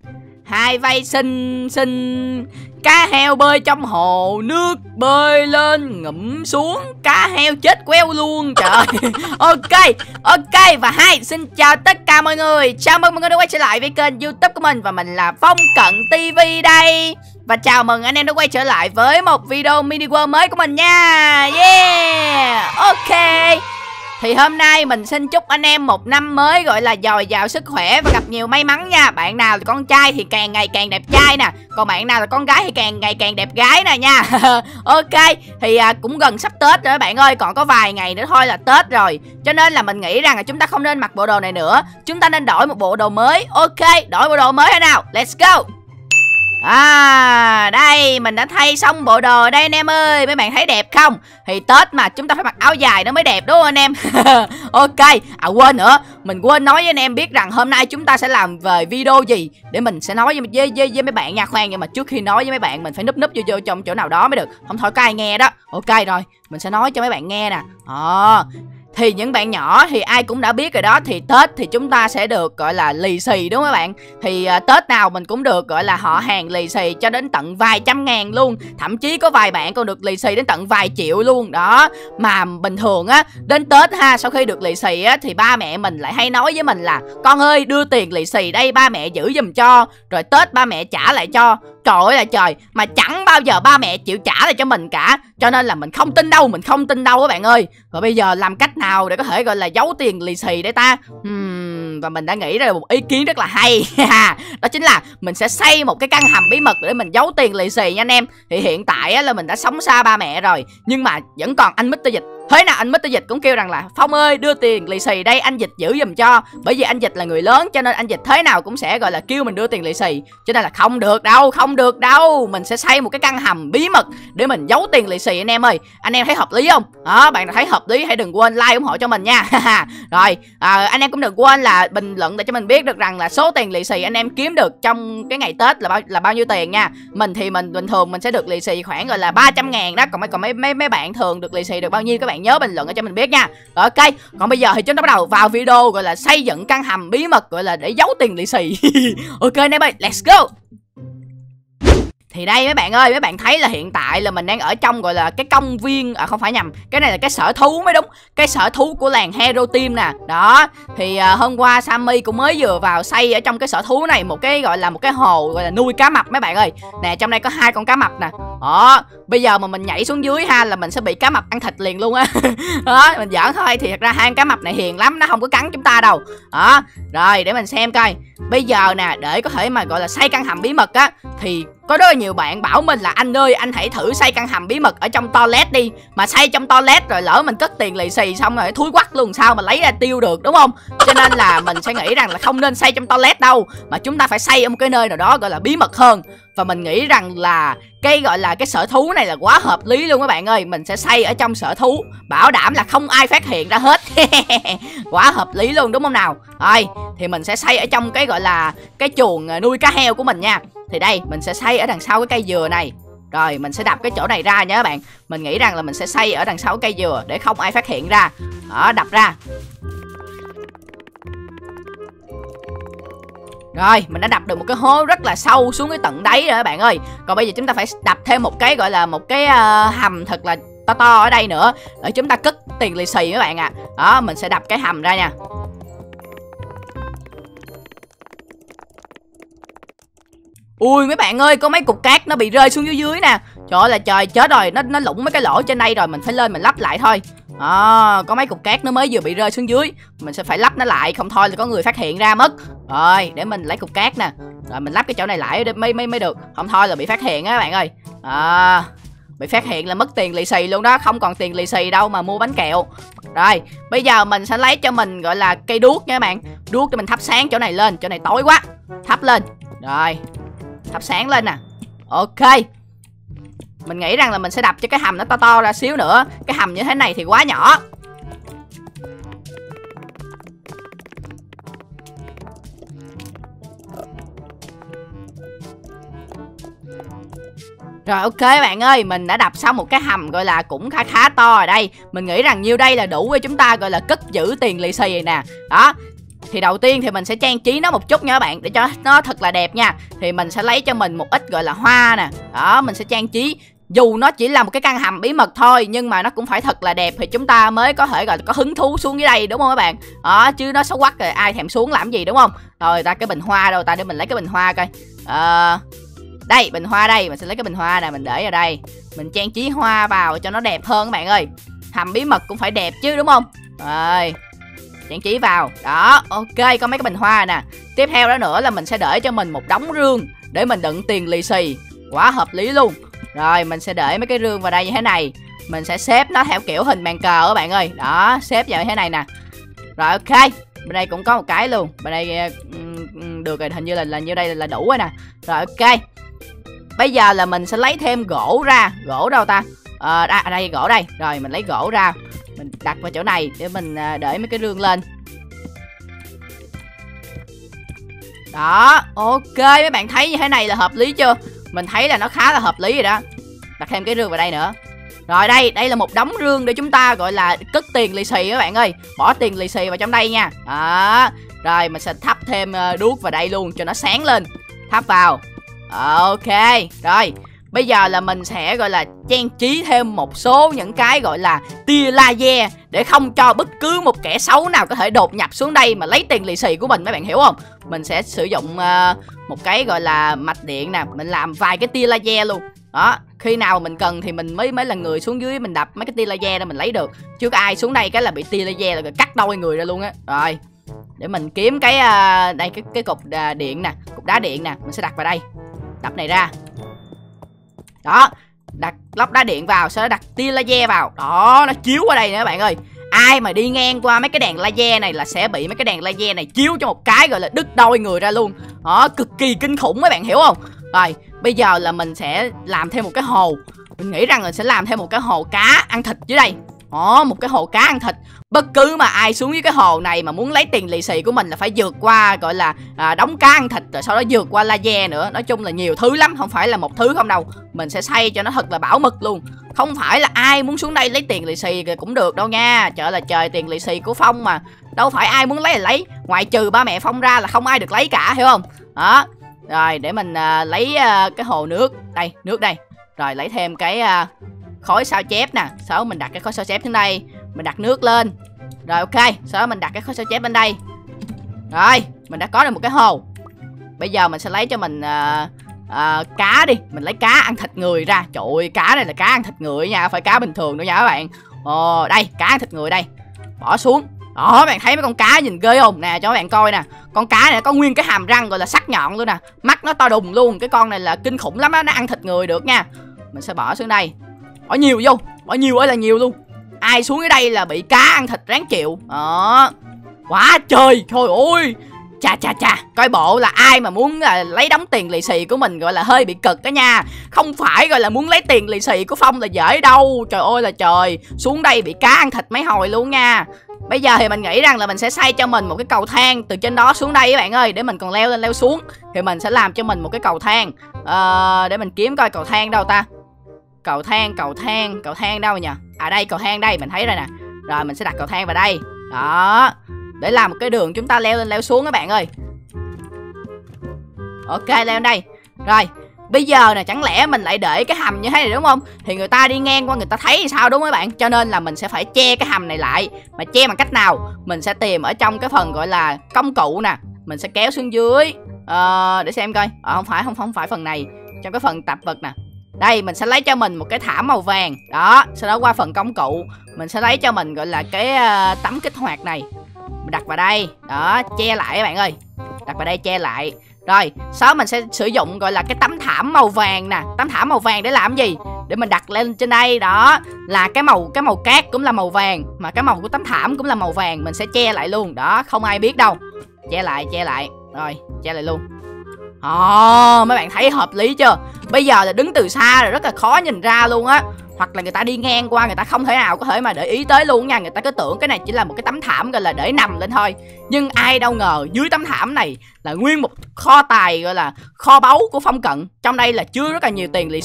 Hai vây xinh xinh. Cá heo bơi trong hồ nước, bơi lên ngụm xuống, cá heo chết queo luôn. Trời ơi. Ok. Và xin chào tất cả mọi người. Chào mừng mọi người đã quay trở lại với kênh YouTube của mình. Và mình là Phong Cận TV đây. Và chào mừng anh em đã quay trở lại với một video mini world mới của mình nha. Yeah. Ok. Thì hôm nay mình xin chúc anh em một năm mới gọi là dồi dào sức khỏe và gặp nhiều may mắn nha. Bạn nào là con trai thì càng ngày càng đẹp trai nè, còn bạn nào là con gái thì càng ngày càng đẹp gái nè nha. Ok, thì cũng gần sắp Tết rồi các bạn ơi, còn có vài ngày nữa thôi là Tết rồi. Cho nên là mình nghĩ rằng là chúng ta không nên mặc bộ đồ này nữa, chúng ta nên đổi một bộ đồ mới. Ok, đổi bộ đồ mới thế nào? Let's go. Đây mình đã thay xong bộ đồ đây anh em ơi. Mấy bạn thấy đẹp không? Thì Tết mà chúng ta phải mặc áo dài nó mới đẹp đúng không anh em? Ok. Quên nữa, mình quên nói với anh em biết rằng hôm nay chúng ta sẽ làm về video gì để mình sẽ nói với mấy bạn nha. Khoan, nhưng mà trước khi nói với mấy bạn mình phải núp vô trong chỗ nào đó mới được, không thôi có ai nghe đó. Ok rồi, mình sẽ nói cho mấy bạn nghe nè. Thì những bạn nhỏ thì ai cũng đã biết rồi đó. Thì Tết thì chúng ta sẽ được gọi là lì xì đúng không các bạn? Thì Tết nào mình cũng được gọi là họ hàng lì xì cho đến tận vài trăm ngàn luôn. Thậm chí có vài bạn còn được lì xì đến tận vài triệu luôn. Đó. Mà bình thường á, đến Tết ha, sau khi được lì xì á, thì ba mẹ mình lại hay nói với mình là: con ơi đưa tiền lì xì đây ba mẹ giữ giùm cho, rồi Tết ba mẹ trả lại cho. Trời ơi là trời, mà chẳng bao giờ ba mẹ chịu trả lại cho mình cả. Cho nên là mình không tin đâu các bạn ơi. Rồi bây giờ làm cách nào để có thể gọi là giấu tiền lì xì để ta? Và mình đã nghĩ ra được một ý kiến rất là hay. Đó chính là mình sẽ xây một cái căn hầm bí mật để mình giấu tiền lì xì nha anh em. Thì hiện tại á, là mình đã sống xa ba mẹ rồi, nhưng mà vẫn còn anh Mr. Dịch. Thế nào anh Mr. Dịch cũng kêu rằng là: Phong ơi đưa tiền lì xì đây anh Dịch giữ giùm cho. Bởi vì anh Dịch là người lớn cho nên anh Dịch thế nào cũng sẽ gọi là kêu mình đưa tiền lì xì. Cho nên là không được đâu. Mình sẽ xây một cái căn hầm bí mật để mình giấu tiền lì xì anh em ơi. Anh em thấy hợp lý không? Bạn nào thấy hợp lý hãy đừng quên like ủng hộ cho mình nha. Rồi anh em cũng đừng quên là bình luận để cho mình biết được rằng là số tiền lì xì anh em kiếm được trong cái ngày Tết là bao nhiêu tiền nha. Mình thì mình bình thường mình sẽ được lì xì khoảng gọi là 300 ngàn đó. Còn mấy bạn thường được lì xì được bao nhiêu các bạn nhớ bình luận cho mình biết nha. Rồi, ok, còn bây giờ thì chúng ta bắt đầu vào video gọi là xây dựng căn hầm bí mật gọi là để giấu tiền lì xì. Ok anh em ơi, let's go. Thì đây mấy bạn ơi, mấy bạn thấy là hiện tại là mình đang ở trong gọi là cái công viên, không phải nhầm, cái này là cái sở thú mới đúng. Cái sở thú của làng Hero Team nè. Đó, thì hôm qua Sammy cũng mới vừa vào xây ở trong cái sở thú này một cái gọi là một cái hồ gọi là nuôi cá mập mấy bạn ơi. Nè, trong đây có 2 con cá mập nè. Đó, bây giờ mà mình nhảy xuống dưới ha là mình sẽ bị cá mập ăn thịt liền luôn á. Đó, mình giỡn thôi, thì thật ra 2 con cá mập này hiền lắm, nó không có cắn chúng ta đâu. Đó, rồi để mình xem coi. Bây giờ nè, để có thể mà gọi là xây căn hầm bí mật á, thì có rất là nhiều bạn bảo mình là: anh ơi anh hãy thử xây căn hầm bí mật ở trong toilet đi. Mà xây trong toilet rồi lỡ mình cất tiền lì xì xong rồi thúi quắc luôn, sao mà lấy ra tiêu được đúng không? Cho nên là mình sẽ nghĩ rằng là không nên xây trong toilet đâu, mà chúng ta phải xây ở một cái nơi nào đó gọi là bí mật hơn. Và mình nghĩ rằng là cái gọi là cái sở thú này là quá hợp lý luôn các bạn ơi. Mình sẽ xây ở trong sở thú, bảo đảm là không ai phát hiện ra hết. Quá hợp lý luôn đúng không nào? Rồi, thì mình sẽ xây ở trong cái gọi là cái chuồng nuôi cá heo của mình nha. Thì đây, mình sẽ xây ở đằng sau cái cây dừa này. Rồi, mình sẽ đập cái chỗ này ra nha các bạn. Mình nghĩ rằng là mình sẽ xây ở đằng sau cây dừa để không ai phát hiện ra. Đó, đập ra. Rồi, mình đã đập được một cái hố rất là sâu xuống cái tận đáy rồi các bạn ơi. Còn bây giờ chúng ta phải đập thêm một cái gọi là một cái hầm thật là to ở đây nữa để chúng ta cất tiền lì xì các bạn ạ. Đó, mình sẽ đập cái hầm ra nha. Ui mấy bạn ơi, có mấy cục cát nó bị rơi xuống dưới nè. Trời ơi là trời, chết rồi, nó lủng mấy cái lỗ trên đây rồi, mình phải lên mình lắp lại thôi. Có mấy cục cát nó mới vừa bị rơi xuống dưới, mình sẽ phải lắp nó lại, không thôi thì có người phát hiện ra mất. Rồi, để mình lấy cục cát nè. Rồi mình lắp cái chỗ này lại để mới được, không thôi là bị phát hiện á các bạn ơi. Bị phát hiện là mất tiền lì xì luôn đó, không còn tiền lì xì đâu mà mua bánh kẹo. Rồi, bây giờ mình sẽ lấy cho mình gọi là cây đuốc nha các bạn. Đuốc để mình thắp sáng chỗ này lên, chỗ này tối quá. Thắp lên. Rồi, thắp sáng lên nè. Ok. Mình nghĩ rằng là mình sẽ đập cho cái hầm nó to ra xíu nữa. Cái hầm như thế này thì quá nhỏ. Rồi ok bạn ơi, mình đã đập xong một cái hầm gọi là cũng khá to ở đây. Mình nghĩ rằng nhiêu đây là đủ để chúng ta gọi là cất giữ tiền lì xì này nè. Đó. thì đầu tiên thì mình sẽ trang trí nó một chút nha các bạn, để cho nó thật là đẹp nha. Thì mình sẽ lấy cho mình một ít gọi là hoa nè. Đó, mình sẽ trang trí. Dù nó chỉ là một cái căn hầm bí mật thôi, nhưng mà nó cũng phải thật là đẹp thì chúng ta mới có thể gọi là có hứng thú xuống dưới đây, đúng không các bạn? Đó, chứ nó xấu quắc rồi ai thèm xuống làm gì, đúng không? Rồi ta, cái bình hoa đâu ta, để mình lấy cái bình hoa coi. Đây, bình hoa đây, mình sẽ lấy cái bình hoa nè, mình để vào đây. Mình trang trí hoa vào cho nó đẹp hơn các bạn ơi. Hầm bí mật cũng phải đẹp chứ, đúng không? Rồi, trang trí vào. Đó, ok, có mấy cái bình hoa nè. Tiếp theo đó nữa là mình sẽ để cho mình một đống rương để mình đựng tiền lì xì. Quá hợp lý luôn. Rồi, mình sẽ để mấy cái rương vào đây như thế này. Mình sẽ xếp nó theo kiểu hình bàn cờ các bạn ơi. Đó, xếp vào như thế này nè. Rồi, ok. Bên đây cũng có một cái luôn. Bên đây được rồi, hình như là như đây là đủ rồi nè. Rồi, ok. Bây giờ là mình sẽ lấy thêm gỗ ra. Gỗ đâu ta? Đây, gỗ đây. Rồi, mình lấy gỗ ra. Mình đặt vào chỗ này để mình để mấy cái rương lên. Đó, ok, mấy bạn thấy như thế này là hợp lý chưa? Mình thấy là nó khá là hợp lý rồi đó. Đặt thêm cái rương vào đây nữa. Rồi đây là một đống rương để chúng ta gọi là cất tiền lì xì các bạn ơi. Bỏ tiền lì xì vào trong đây nha. Đó. Rồi mình sẽ thắp thêm đuốc vào đây luôn cho nó sáng lên. Thắp vào. Ok. Rồi, bây giờ là mình sẽ gọi là trang trí thêm một số những cái gọi là tia laser để không cho bất cứ một kẻ xấu nào có thể đột nhập xuống đây mà lấy tiền lì xì của mình, mấy bạn hiểu không? Mình sẽ sử dụng một cái gọi là mạch điện nè, mình làm vài cái tia laser luôn. Đó, khi nào mình cần thì mình mới là người xuống dưới mình đập mấy cái tia laser để mình lấy được. Chứ có ai xuống đây cái là bị tia laser là cắt đôi người ra luôn á. Rồi, để mình kiếm cái đây cái cục điện nè, cục đá điện nè, mình sẽ đặt vào đây. Đập này ra. Đó, đặt lóc đá điện vào, sau đó đặt tia laser vào. Đó, nó chiếu qua đây nè các bạn ơi. Ai mà đi ngang qua mấy cái đèn laser này là sẽ bị mấy cái đèn laser này chiếu cho một cái gọi là đứt đôi người ra luôn. Đó, cực kỳ kinh khủng mấy bạn hiểu không? Rồi, bây giờ là mình sẽ làm thêm một cái hồ. Mình nghĩ rằng mình sẽ làm thêm một cái hồ cá ăn thịt dưới đây. Đó, một cái hồ cá ăn thịt. Bất cứ mà ai xuống dưới cái hồ này mà muốn lấy tiền lì xì của mình là phải vượt qua gọi là đống cá ăn thịt, rồi sau đó vượt qua laser nữa. Nói chung là nhiều thứ lắm, không phải là một thứ không đâu. Mình sẽ xây cho nó thật là bảo mật luôn. Không phải là ai muốn xuống đây lấy tiền lì xì cũng được đâu nha. Trời là trời, tiền lì xì của Phong mà. Đâu phải ai muốn lấy là lấy. Ngoại trừ ba mẹ Phong ra là không ai được lấy cả, hiểu không? Đó. Rồi, để mình lấy cái hồ nước. Đây, nước đây. Rồi, lấy thêm cái khối sao chép nè. Sau đó mình đặt cái khối sao chép xuống đây. Mình đặt nước lên. Rồi, ok. Sau đó mình đặt cái khối sao chép bên đây. Rồi, mình đã có được một cái hồ. Bây giờ mình sẽ lấy cho mình cá đi. Mình lấy cá ăn thịt người ra. Trời ơi, cá này là cá ăn thịt người nha, không phải cá bình thường đâu nha các bạn. Đây, cá ăn thịt người đây. Bỏ xuống. Đó, các bạn thấy mấy con cá nhìn ghê không? Nè, cho các bạn coi nè. Con cá này có nguyên cái hàm răng gọi là sắc nhọn luôn nè. Mắt nó to đùng luôn. Cái con này là kinh khủng lắm á, nó ăn thịt người được nha. Mình sẽ bỏ xuống đây. Bỏ nhiều vô. Bỏ nhiều ơi là nhiều luôn. Ai xuống ở đây là bị cá ăn thịt ráng chịu. Đó. Quá trời. Trời ơi. Chà, coi bộ là ai mà muốn lấy đống tiền lì xì của mình gọi là hơi bị cực đó nha. Không phải gọi là muốn lấy tiền lì xì của Phong là dễ đâu. Trời ơi là trời. Xuống đây bị cá ăn thịt mấy hồi luôn nha. Bây giờ thì mình nghĩ rằng là mình sẽ xây cho mình một cái cầu thang từ trên đó xuống đây các bạn ơi. Để mình còn leo lên leo xuống. Thì mình sẽ làm cho mình một cái cầu thang. Để mình kiếm coi cầu thang đâu ta. Cầu thang đâu nhỉ? À đây, cầu thang đây, mình thấy rồi nè. Rồi mình sẽ đặt cầu thang vào đây. Đó. Để làm một cái đường chúng ta leo lên leo xuống các bạn ơi. Ok, leo lên đây. Rồi, bây giờ nè, chẳng lẽ mình lại để cái hầm như thế này đúng không? Thì người ta đi ngang qua người ta thấy thì sao đúng không các bạn? Cho nên là mình sẽ phải che cái hầm này lại. Mà che bằng cách nào? Mình sẽ tìm ở trong cái phần gọi là công cụ nè. Mình sẽ kéo xuống dưới. Để xem coi. Không phải phần này. Trong cái phần tạp vật nè. Đây, mình sẽ lấy cho mình một cái thảm màu vàng. Đó, sau đó qua phần công cụ mình sẽ lấy cho mình gọi là cái tấm kích hoạt này. Mình đặt vào đây. Đó, che lại các bạn ơi. Đặt vào đây che lại. Rồi, sau đó mình sẽ sử dụng gọi là cái tấm thảm màu vàng nè. Tấm thảm màu vàng để làm gì? Để mình đặt lên trên đây. Đó, là cái màu cát cũng là màu vàng. Mà cái màu của tấm thảm cũng là màu vàng. Mình sẽ che lại luôn. Đó, không ai biết đâu. Che lại. Rồi, che lại luôn. Mấy bạn thấy hợp lý chưa? Bây giờ là đứng từ xa là rất là khó nhìn ra luôn á. Hoặc là người ta đi ngang qua người ta không thể nào có thể mà để ý tới luôn nha. Người ta cứ tưởng cái này chỉ là một cái tấm thảm gọi là để nằm lên thôi. Nhưng ai đâu ngờ dưới tấm thảm này là nguyên một kho tài gọi là kho báu của Phong Cận. Trong đây là chứa rất là nhiều tiền lì xì.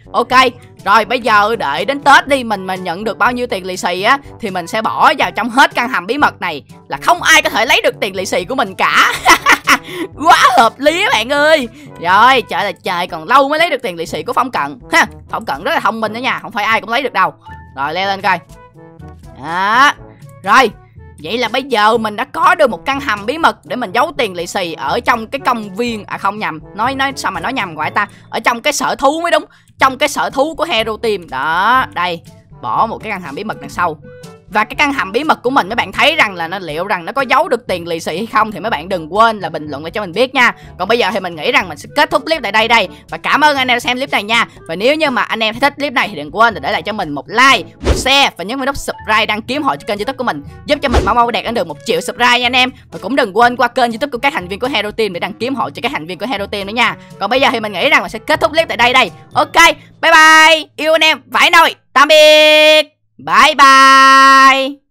Ok, rồi bây giờ đợi đến Tết đi, mình mà nhận được bao nhiêu tiền lì xì á thì mình sẽ bỏ vào trong hết căn hầm bí mật này, là không ai có thể lấy được tiền lì xì của mình cả. Quá hợp lý các bạn ơi. Rồi, trời là trời, còn lâu mới lấy được tiền lì xì của Phong Cận ha. Phong Cận rất là thông minh đó nha, không phải ai cũng lấy được đâu. Rồi leo lên coi. Đó. Rồi, vậy là bây giờ mình đã có được một căn hầm bí mật để mình giấu tiền lì xì ở trong cái công viên. À không, nhầm, nói sao mà nói nhầm gọi ta. Ở trong cái sở thú mới đúng. Trong cái sở thú của Hero Team. Đó, đây, bỏ một cái căn hầm bí mật đằng sau. Và cái căn hầm bí mật của mình mấy bạn thấy rằng là liệu rằng nó có giấu được tiền lì xì hay không thì mấy bạn đừng quên là bình luận để cho mình biết nha. Còn bây giờ thì mình nghĩ rằng mình sẽ kết thúc clip tại đây. Và cảm ơn anh em xem clip này nha. Và nếu như mà anh em thích clip này thì đừng quên là để lại cho mình một like, một share và nhấn vào nút subscribe, đăng ký hội cho kênh YouTube của mình, giúp cho mình mau đạt đến được 1 triệu subscribe nha anh em. Và cũng đừng quên qua kênh YouTube của các thành viên của Hero Team để đăng ký hội cho các thành viên của Hero Team nữa nha. Còn bây giờ thì mình nghĩ rằng mình sẽ kết thúc clip tại đây. Ok, bye bye, yêu anh em vãi nồi, tạm biệt, bye bye.